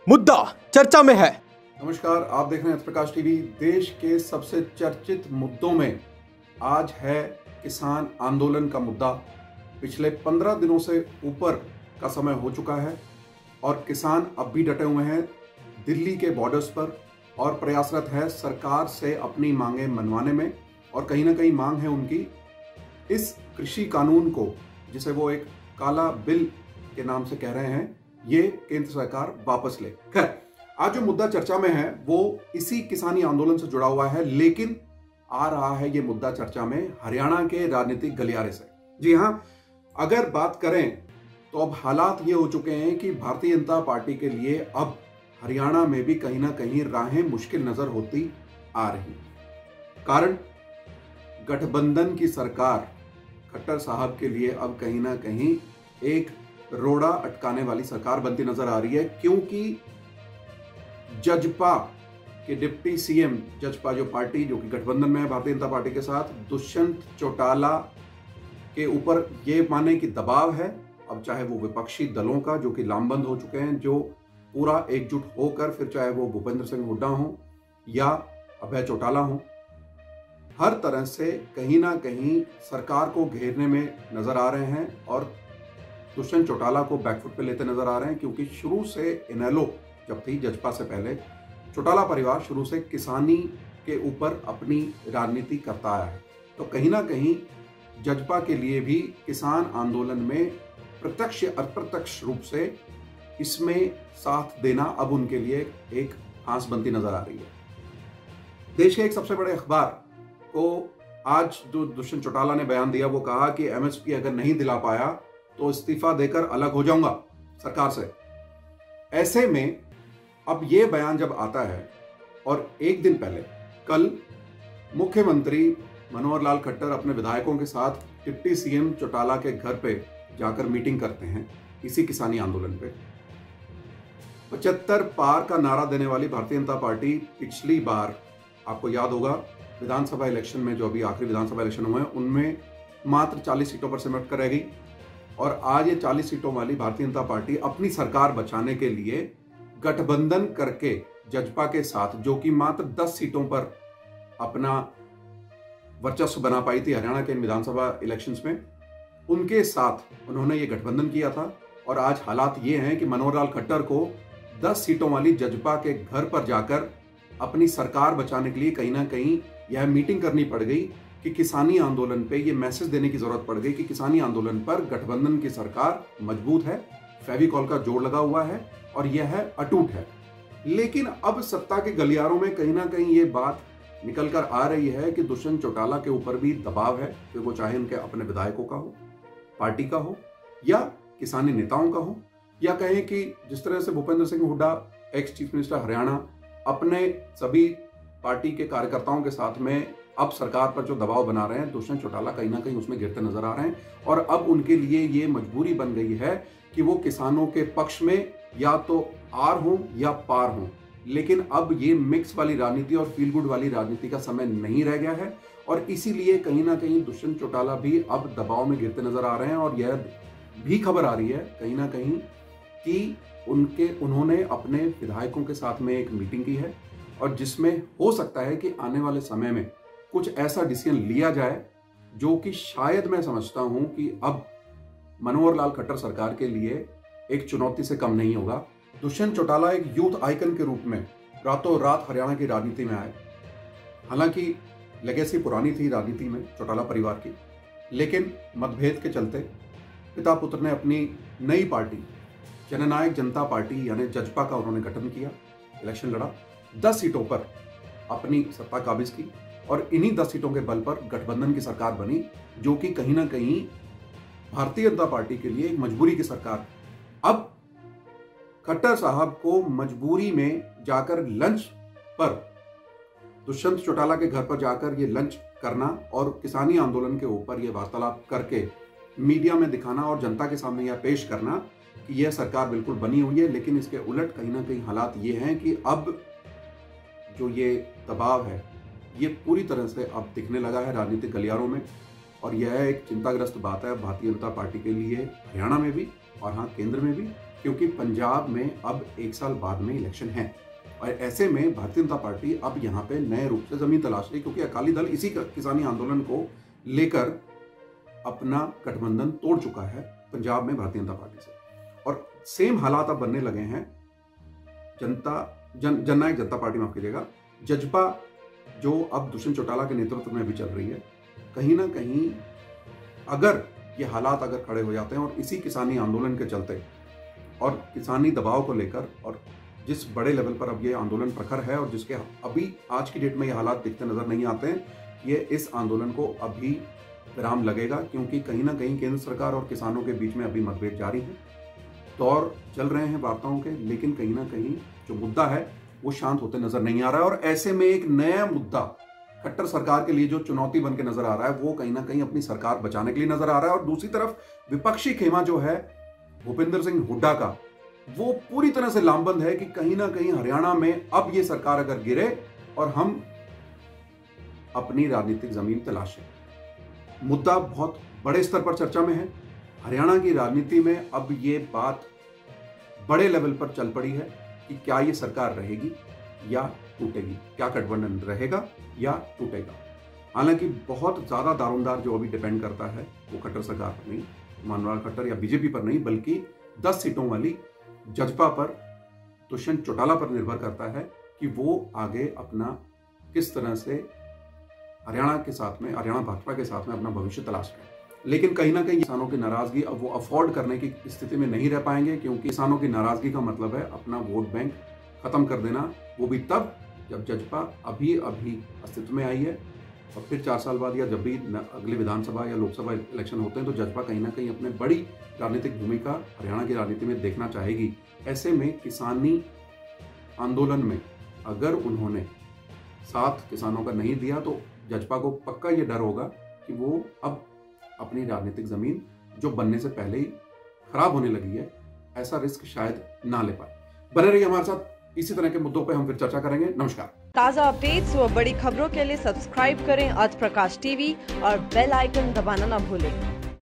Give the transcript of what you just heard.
मुद्दा चर्चा में है। नमस्कार, आप देख रहे हैं प्रकाश टीवी। देश के सबसे चर्चित मुद्दों में आज है किसान आंदोलन का मुद्दा। पिछले 15 दिनों से ऊपर का समय हो चुका है और किसान अब भी डटे हुए हैं दिल्ली के बॉर्डर्स पर और प्रयासरत है सरकार से अपनी मांगें मनवाने में। और कहीं ना कहीं मांग है उनकी इस कृषि कानून को, जिसे वो एक काला बिल के नाम से कह रहे हैं, ये केंद्र सरकार वापस ले। खैर, आज जो मुद्दा चर्चा में है वो इसी किसानी आंदोलन से जुड़ा हुआ है, लेकिन आ रहा है ये मुद्दा चर्चा में हरियाणा के राजनीतिक गलियारे से। जी हां, अगर बात करें तो अब हालात ये हो चुके हैं कि भारतीय जनता पार्टी के लिए अब हरियाणा में भी कहीं ना कहीं राहें मुश्किल नजर होती आ रही। कारण गठबंधन की सरकार खट्टर साहब के लिए अब कहीं ना कहीं एक रोड़ा अटकाने वाली सरकार बनती नजर आ रही है, क्योंकि जजपा के डिप्टी सीएम, जजपा जो पार्टी जो कि गठबंधन में है भारतीय जनता पार्टी के साथ, दुष्यंत चौटाला के ऊपर ये माने कि दबाव है। अब चाहे वो विपक्षी दलों का जो कि लामबंद हो चुके हैं, जो पूरा एकजुट होकर, फिर चाहे वो भूपेंद्र सिंह हुड्डा हो या अभय चौटाला हो, हर तरह से कहीं ना कहीं सरकार को घेरने में नजर आ रहे हैं और दुष्यंत चौटाला को बैकफुट पे लेते नजर आ रहे हैं। क्योंकि शुरू से इनेलो जब थी, जजपा से पहले, चौटाला परिवार शुरू से किसानी के ऊपर अपनी राजनीति करता आया है। तो कहीं ना कहीं जजपा के लिए भी किसान आंदोलन में प्रत्यक्ष या अप्रत्यक्ष रूप से इसमें साथ देना अब उनके लिए एक आस बनती नजर आ रही है। देश के एक सबसे बड़े अखबार को आज जो दुष्यंत चौटाला ने बयान दिया, वो कहा कि एमएसपी अगर नहीं दिला पाया तो इस्तीफा देकर अलग हो जाऊंगा सरकार से। ऐसे में अब ये बयान जब आता है और एक दिन पहले कल मुख्यमंत्री मनोहर लाल खट्टर अपने विधायकों के साथ डिप्टी सीएम चौटाला के घर पे जाकर मीटिंग करते हैं इसी किसानी आंदोलन पे। 75 पार का नारा देने वाली भारतीय जनता पार्टी पिछली बार, आपको याद होगा, विधानसभा इलेक्शन में, जो अभी आखिरी विधानसभा इलेक्शन हुए हैं, उनमें मात्र 40 सीटों पर सिमट कर रह गई। और आज ये 40 सीटों वाली भारतीय जनता पार्टी अपनी सरकार बचाने के लिए गठबंधन करके जजपा के साथ, जो कि मात्र 10 सीटों पर अपना वर्चस्व बना पाई थी हरियाणा के विधानसभा इलेक्शंस में, उनके साथ उन्होंने ये गठबंधन किया था। और आज हालात ये हैं कि मनोहर लाल खट्टर को 10 सीटों वाली जजपा के घर पर जाकर अपनी सरकार बचाने के लिए कहीं ना कहीं यह मीटिंग करनी पड़ गई कि किसानी आंदोलन पे ये मैसेज देने की जरूरत पड़ गई कि किसानी आंदोलन पर गठबंधन की सरकार मजबूत है, फेविकॉल का जोड़ लगा हुआ है और यह है अटूट है। लेकिन अब सत्ता के गलियारों में कहीं ना कहीं ये बात निकल कर आ रही है कि दुष्यंत चौटाला के ऊपर भी दबाव है, कि वो चाहे उनके अपने विधायकों का हो, पार्टी का हो या किसानी नेताओं का हो, या कहें कि जिस तरह से Bhupendra Singh Hooda, ex chief minister Haryana, अपने सभी पार्टी के कार्यकर्ताओं के साथ में अब सरकार पर जो दबाव बना रहे हैं, दुष्यंत चौटाला कहीं ना कहीं उसमें गिरते नजर आ रहे हैं। और अब उनके लिए ये मजबूरी बन गई है कि वो किसानों के पक्ष में या तो आर हो या पार हो। लेकिन अब ये मिक्स वाली राजनीति और फील गुड वाली राजनीति का समय नहीं रह गया है और इसीलिए कहीं ना कहीं दुष्यंत चौटाला भी अब दबाव में गिरते नजर आ रहे हैं। और यह भी खबर आ रही है कहीं ना कहीं कि उन्होंने अपने विधायकों के साथ में एक मीटिंग की है और जिसमें हो सकता है कि आने वाले समय में कुछ ऐसा डिसीजन लिया जाए जो कि शायद मैं समझता हूं कि अब मनोहर लाल खट्टर सरकार के लिए एक चुनौती से कम नहीं होगा। दुष्यंत चौटाला एक यूथ आइकन के रूप में रातों रात हरियाणा की राजनीति में आए। हालांकि लेगेसी पुरानी थी राजनीति में चौटाला परिवार की, लेकिन मतभेद के चलते पिता पुत्र ने अपनी नई पार्टी जननायक जनता पार्टी यानी जजपा का उन्होंने गठन किया, इलेक्शन लड़ा, 10 सीटों पर अपनी सत्ता काबिज की और इन्हीं 10 सीटों के बल पर गठबंधन की सरकार बनी, जो कि कहीं ना कहीं भारतीय जनता पार्टी के लिए एक मजबूरी की सरकार। अब खट्टर साहब को मजबूरी में जाकर लंच पर, दुष्यंत चौटाला के घर पर जाकर ये लंच करना और किसानी आंदोलन के ऊपर ये वार्तालाप करके मीडिया में दिखाना और जनता के सामने यह पेश करना कि यह सरकार बिल्कुल बनी हुई है। लेकिन इसके उलट कहीं ना कहीं हालात ये हैं कि अब जो ये दबाव है ये पूरी तरह से अब दिखने लगा है राजनीतिक गलियारों में और यह एक चिंताग्रस्त बात है भारतीय जनता पार्टी के लिए हरियाणा में भी और हाँ केंद्र में भी, क्योंकि पंजाब में अब 1 साल बाद में इलेक्शन है और ऐसे में भारतीय जनता पार्टी अब यहाँ पे नए रूप से जमीन तलाश रही, क्योंकि अकाली दल इसी किसानी आंदोलन को लेकर अपना गठबंधन तोड़ चुका है पंजाब में भारतीय जनता पार्टी से। और सेम हालात अब बनने लगे हैं जननायक जनता पार्टी, माफ कीजिएगा, जजपा, जो अब दुष्यंत चौटाला के नेतृत्व में भी चल रही है। कहीं ना कहीं अगर ये हालात अगर खड़े हो जाते हैं और इसी किसानी आंदोलन के चलते और किसानी दबाव को लेकर, और जिस बड़े लेवल पर अब ये आंदोलन प्रखर है और जिसके अभी आज की डेट में ये हालात दिखते नजर नहीं आते हैं, ये इस आंदोलन को अभी विराम लगेगा, क्योंकि कहीं ना कहीं केंद्र सरकार और किसानों के बीच में अभी मतभेद जारी है, दौर चल रहे हैं वार्ताओं के, लेकिन कहीं ना कहीं जो मुद्दा है वो शांत होते नजर नहीं आ रहा है। और ऐसे में एक नया मुद्दा खट्टर सरकार के लिए जो चुनौती बन के नजर आ रहा है वो कहीं ना कहीं अपनी सरकार बचाने के लिए नजर आ रहा है। और दूसरी तरफ विपक्षी खेमा जो है भूपेंद्र सिंह हुड्डा का, वो पूरी तरह से लामबंद है कि कहीं ना कहीं हरियाणा में अब ये सरकार अगर गिरे और हम अपनी राजनीतिक जमीन तलाशें। मुद्दा बहुत बड़े स्तर पर चर्चा में है। हरियाणा की राजनीति में अब ये बात बड़े लेवल पर चल पड़ी है कि क्या ये सरकार रहेगी या टूटेगी, क्या गठबंधन रहेगा या टूटेगा। हालांकि बहुत ज्यादा दारोमदार जो अभी डिपेंड करता है वो खट्टर सरकार पर नहीं, मनोहर खट्टर या बीजेपी पर नहीं, बल्कि 10 सीटों वाली जजपा पर, दुष्यंत चौटाला पर निर्भर करता है कि वो आगे अपना किस तरह से हरियाणा के साथ में, हरियाणा भाजपा के साथ में अपना भविष्य तलाश करें। लेकिन कहीं ना कहीं किसानों की नाराजगी अब वो अफोर्ड करने की स्थिति में नहीं रह पाएंगे, क्योंकि किसानों की नाराजगी का मतलब है अपना वोट बैंक खत्म कर देना, वो भी तब जब जजपा अभी अस्तित्व में आई है। और फिर 4 साल बाद या जब भी अगले विधानसभा या लोकसभा इलेक्शन होते हैं तो जजपा कहीं ना कहीं अपने बड़ी राजनीतिक भूमिका हरियाणा की राजनीति में देखना चाहेगी। ऐसे में किसानी आंदोलन में अगर उन्होंने साथ किसानों का नहीं दिया तो जजपा को पक्का ये डर होगा कि वो अब अपनी राजनीतिक जमीन जो बनने से पहले ही खराब होने लगी है, ऐसा रिस्क शायद ना ले पाए। बने रहिए हमारे साथ, इसी तरह के मुद्दों पे हम फिर चर्चा करेंगे। नमस्कार। ताज़ा अपडेट्स व बड़ी खबरों के लिए सब्सक्राइब करें आज प्रकाश टीवी और बेल आइकन दबाना ना भूलें।